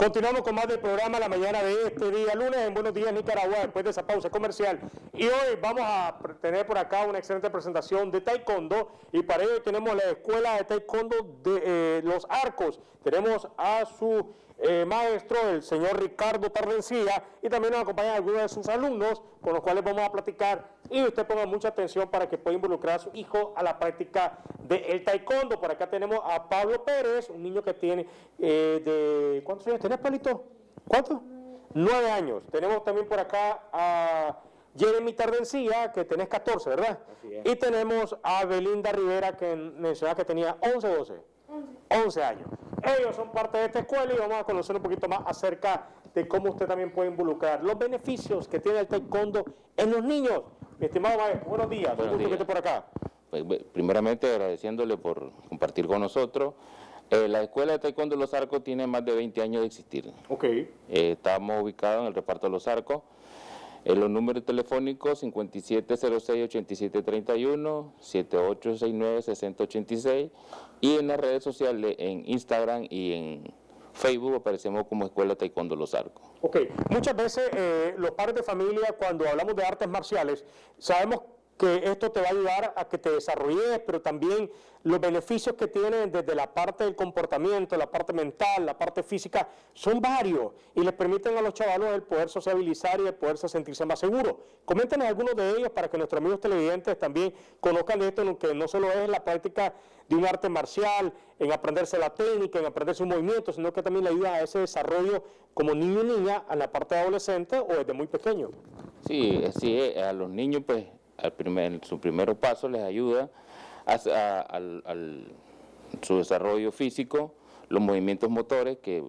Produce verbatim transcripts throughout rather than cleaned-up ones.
Continuamos con más del programa la mañana de este día lunes en Buenos Días Nicaragua, después de esa pausa comercial. Y hoy vamos a tener por acá una excelente presentación de taekwondo, y para ello tenemos la escuela de taekwondo de eh, Los Arcos. Tenemos a su eh, maestro, el señor Ricardo Tardencía, y también nos acompañan algunos de sus alumnos, con los cuales vamos a platicar, y usted ponga mucha atención para que pueda involucrar a su hijo a la práctica del taekwondo. Por acá tenemos a Pablo Pérez, un niño que tiene eh, de... ¿Cuántos años tenés, Pablito? ¿Cuántos? Nueve años. Tenemos también por acá a Jeremy Tardencía, que tenés catorce, ¿verdad? Así es. Y tenemos a Belinda Rivera, que mencionaba que tenía once o doce. once años. Ellos son parte de esta escuela y vamos a conocer un poquito más acerca de cómo usted también puede involucrar los beneficios que tiene el taekwondo en los niños. Mi estimado maestro, buenos días. Buenos un gusto días. que esté por acá. Pues, primeramente agradeciéndole por compartir con nosotros. Eh, la Escuela de Taekwondo Los Arcos tiene más de veinte años de existir. Ok. Eh, estamos ubicados en el reparto de Los Arcos. En los números telefónicos cincuenta y siete cero seis, ochenta y siete treinta y uno, setenta y ocho sesenta y nueve, sesenta ochenta y seis, y en las redes sociales, en Instagram y en Facebook aparecemos como Escuela Taekwondo Los Arcos. Ok, muchas veces eh, los padres de familia, cuando hablamos de artes marciales, sabemos que esto te va a ayudar a que te desarrolles, pero también los beneficios que tienen desde la parte del comportamiento, la parte mental, la parte física, son varios y les permiten a los chavalos el poder sociabilizar y el poderse sentirse más seguros. Coméntenos algunos de ellos para que nuestros amigos televidentes también conozcan de esto, que no solo es la práctica de un arte marcial, en aprenderse la técnica, en aprenderse un movimiento, sino que también le ayuda a ese desarrollo como niño y niña a la parte de adolescente o desde muy pequeño. Sí, así es. A los niños, pues, al primer, su primer paso les ayuda a, a, al, al, su desarrollo físico, los movimientos motores que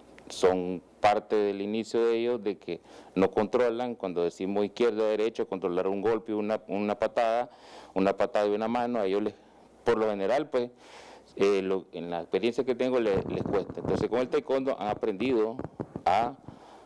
son parte del inicio de ellos, de que no controlan, cuando decimos izquierda, derecha, controlar un golpe, una, una patada, una patada de una mano, a ellos les, por lo general, pues, eh, lo, en la experiencia que tengo les, les cuesta. Entonces con el taekwondo han aprendido a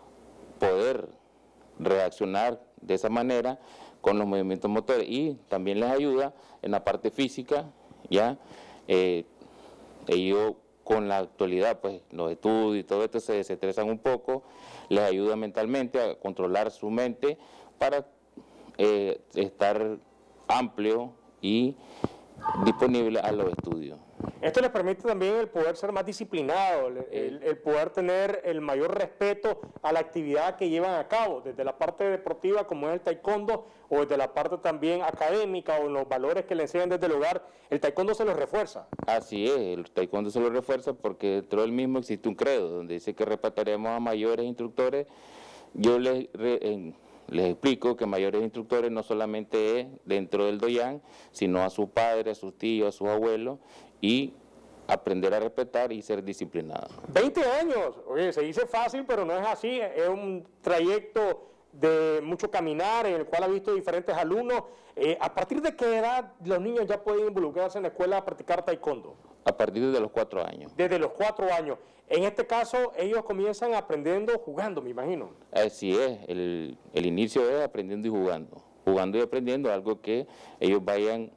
poder reaccionar de esa manera con los movimientos motores, y también les ayuda en la parte física, ya eh, ellos con la actualidad, pues los estudios y todo esto se desestresan un poco, les ayuda mentalmente a controlar su mente para eh, estar amplio y disponible a los estudios. Esto les permite también el poder ser más disciplinado, el, el, el poder tener el mayor respeto a la actividad que llevan a cabo, desde la parte deportiva como es el taekwondo, o desde la parte también académica, o los valores que le enseñan desde el hogar. El taekwondo se los refuerza. Así es, el taekwondo se lo refuerza porque dentro del mismo existe un credo, donde dice que respetaremos a mayores instructores. Yo les, re, en, les explico que mayores instructores no solamente es dentro del doyan, sino a sus padres, a sus tíos, a sus abuelos, y aprender a respetar y ser disciplinado. veinte años, oye, se dice fácil, pero no es así, es un trayecto de mucho caminar, en el cual ha visto diferentes alumnos. Eh, ¿A partir de qué edad los niños ya pueden involucrarse en la escuela a practicar taekwondo? A partir de los cuatro años. Desde los cuatro años. En este caso, ellos comienzan aprendiendo jugando, me imagino. Así es, el, el inicio es aprendiendo y jugando. Jugando y aprendiendo, algo que ellos vayan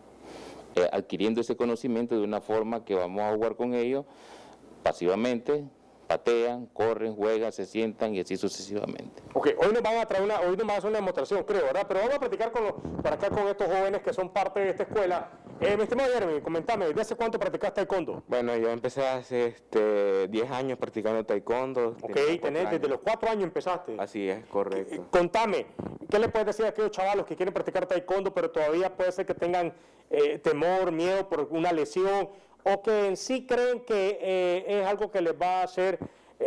eh, adquiriendo ese conocimiento de una forma que vamos a jugar con ellos pasivamente. Patean, corren, juegan, se sientan y así sucesivamente. Ok, hoy nos van a traer una, hoy nos van a hacer una demostración, creo, ¿verdad? Pero vamos a platicar con los, para acá con estos jóvenes que son parte de esta escuela. Eh, mi estimado Jeremy, comentame, ¿desde hace cuánto practicaste taekwondo? Bueno, yo empecé hace este, diez años practicando taekwondo. Ok, tenía cuatro tenés, desde años. los cuatro años empezaste. Así es, correcto. Eh, Contame, ¿qué le puedes decir a aquellos chavalos que quieren practicar taekwondo, pero todavía puede ser que tengan eh, temor, miedo por una lesión, o que en sí creen que eh, es algo que les va a hacer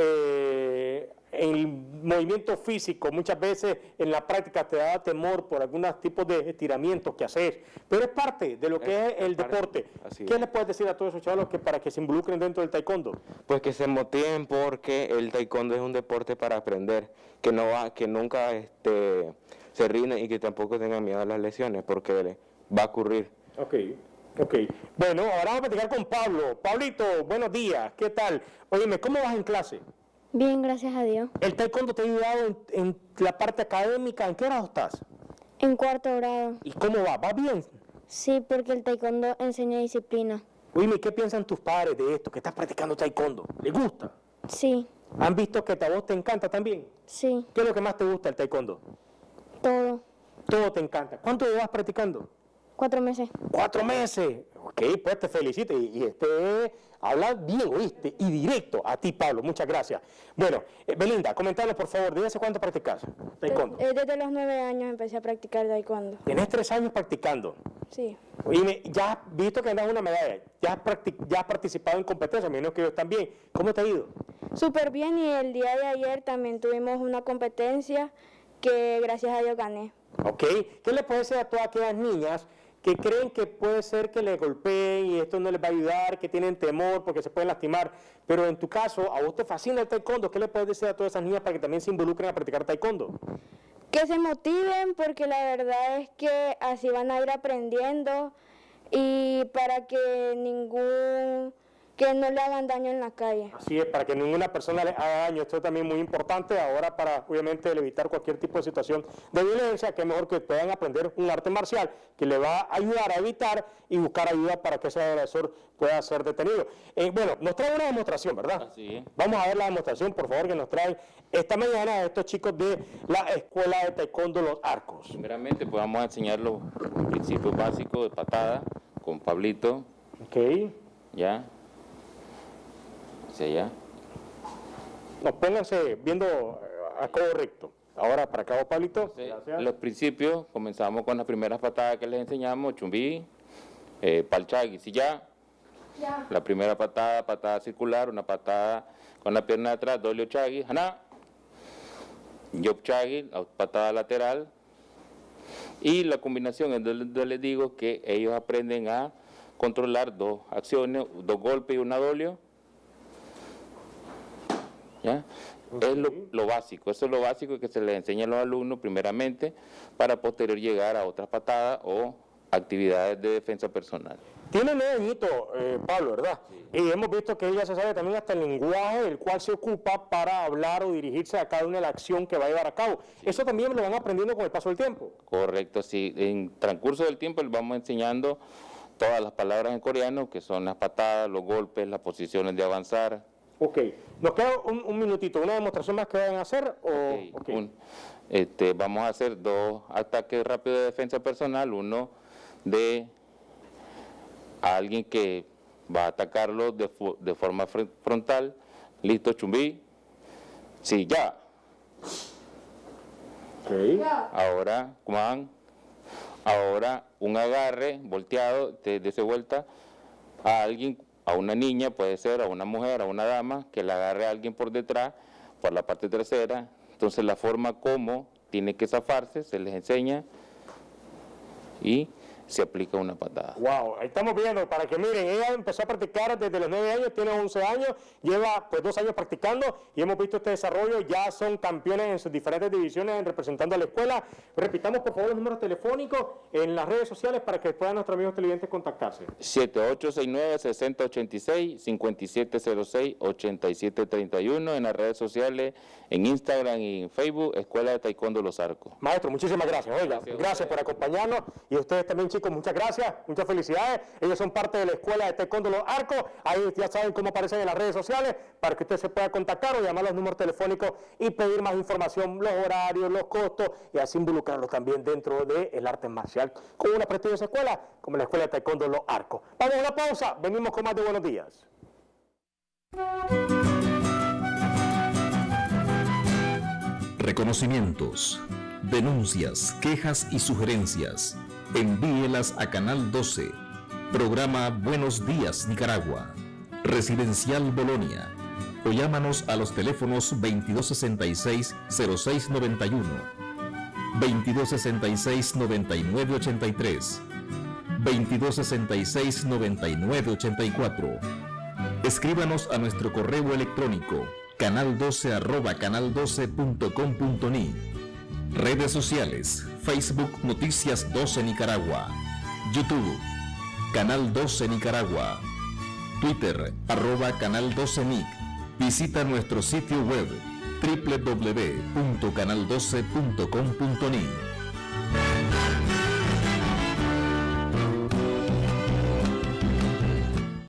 eh, el movimiento físico? Muchas veces en la práctica te da temor por algunos tipos de estiramientos que hacer, pero es parte de lo que es, Es- es el es parte, deporte. así ¿Qué es. les puedes decir a todos esos chavalos que para que se involucren dentro del taekwondo? Pues que se motiven porque el taekwondo es un deporte para aprender, que no va, que nunca este, se rinden y que tampoco tengan miedo a las lesiones, porque va a ocurrir. Ok, ok. Bueno, ahora vamos a platicar con Pablo. Pablito, buenos días, ¿qué tal? Óyeme, ¿cómo vas en clase? Bien, gracias a Dios. ¿El taekwondo te ha ayudado en, en la parte académica? ¿En qué grado estás? En cuarto grado. ¿Y cómo va? ¿Va bien? Sí, porque el taekwondo enseña disciplina. Oye, ¿qué piensan tus padres de esto, que estás practicando taekwondo? ¿Les gusta? Sí. ¿Han visto que a vos te encanta también? Sí, ¿Qué es lo que más te gusta del taekwondo? todo. Todo te encanta. ¿Cuánto llevas practicando? Cuatro meses. Cuatro meses. Ok, pues te felicito. Y, y este habla bien, oíste, y directo a ti, Pablo. Muchas gracias. Bueno, eh, Belinda, comentanos por favor, ¿desde hace cuánto practicas taekwondo? Eh, Desde los nueve años empecé a practicar taekwondo. Tienes tres años practicando. Sí. Y me- ya has visto que andas una medalla. Ya has, practic- ya has participado en competencias, menos que ellos también. ¿Cómo te ha ido? Súper bien, y el día de ayer también tuvimos una competencia que gracias a Dios gané. ¿Ok? ¿Qué le puede decir a todas aquellas niñas que creen que puede ser que les golpeen y esto no les va a ayudar, que tienen temor porque se pueden lastimar? Pero en tu caso, a vos te fascina el taekwondo. ¿Qué le puedes decir a todas esas niñas para que también se involucren a practicar taekwondo? Que se motiven, porque la verdad es que así van a ir aprendiendo, y para que ningún, que no le hagan daño en la calle. Así es, para que ninguna persona le haga daño. Esto es también muy importante ahora para, obviamente, evitar cualquier tipo de situación de violencia, que es mejor que puedan aprender un arte marcial que le va a ayudar a evitar y buscar ayuda para que ese agresor pueda ser detenido. Eh, bueno, nos trae una demostración, ¿verdad? Así es. Vamos a ver la demostración, por favor, que nos traen esta mañana estos chicos de la Escuela de Taekwondo Los Arcos. Primeramente, pues vamos a enseñar los principios básicos de patada con Pablito, Ok. ya, hacia allá. No, pónganse viendo eh, a codo recto. Ahora para acá, Pablito. Sí, Gracias. los principios, comenzamos con las primeras patadas que les enseñamos, chumbí, eh, palchagui, si ya, la primera patada, patada circular, una patada con la pierna de atrás, doble ochagi, haná, yopchagi, la patada lateral, y la combinación es donde les digo que ellos aprenden a controlar dos acciones, dos golpes y una dolio, ¿ya? Es lo, lo básico, eso es lo básico que se les enseña a los alumnos primeramente para posterior llegar a otras patadas o actividades de defensa personal. Tiene nueve añitos, eh, Pablo, ¿verdad? Y hemos visto que ella se sabe también hasta el lenguaje del cual se ocupa para hablar o dirigirse a cada una de las acciones que va a llevar a cabo. Eso también lo van aprendiendo con el paso del tiempo. Correcto, sí. En transcurso del tiempo les vamos enseñando todas las palabras en coreano, que son las patadas, los golpes, las posiciones de avanzar. Ok. Nos queda un, un minutito. ¿Una demostración más que deben hacer? O, Ok, ok. un- este, vamos a hacer dos ataques rápidos de defensa personal, uno de a alguien que va a atacarlo de, fu- de forma fr- frontal. Listo, chumbí. Sí, ya. Ok. Ahora, Juan, ahora un agarre volteado, de, de esa vuelta a alguien, a una niña, puede ser, a una mujer, a una dama, que le agarre a alguien por detrás, por la parte trasera. Entonces la forma como tiene que zafarse, se les enseña y se aplica una patada. Wow, ahí estamos viendo, para que miren, ella empezó a practicar desde los nueve años, tiene once años, lleva pues dos años practicando y hemos visto este desarrollo, ya son campeones en sus diferentes divisiones representando a la escuela. Repitamos por favor los números telefónicos en las redes sociales para que puedan nuestros amigos televidentes contactarse. siete ocho seis nueve, seis cero ocho seis, cinco siete cero seis, ocho siete tres uno, en las redes sociales, en Instagram y en Facebook, Escuela de Taekwondo Los Arcos. Maestro, muchísimas gracias, oiga, Gracias a gracias ustedes. por acompañarnos y a ustedes también chicos, muchas gracias, muchas felicidades. Ellos son parte de la Escuela de Taekwondo Los Arcos, ahí ya saben cómo aparecen en las redes sociales para que usted se pueda contactar o llamar a los números telefónicos y pedir más información, los horarios, los costos y así involucrarlos también dentro del arte marcial con una prestigiosa escuela como la Escuela de Taekwondo Los Arcos. Vamos a una pausa, venimos con más de Buenos Días. Reconocimientos, denuncias, quejas y sugerencias. Envíelas a Canal doce. Programa Buenos Días Nicaragua. Residencial Bolonia. O llámanos a los teléfonos veintidós sesenta y seis, cero seis noventa y uno, veintidós sesenta y seis, noventa y nueve ochenta y tres, veintidós sesenta y seis, noventa y nueve ochenta y cuatro. Escríbanos a nuestro correo electrónico canal doce arroba canal doce punto com punto ni. Redes sociales: Facebook Noticias doce Nicaragua, YouTube Canal doce Nicaragua, Twitter arroba Canal doce Nic. Visita nuestro sitio web doble u doble u doble u punto canal doce punto com punto ni.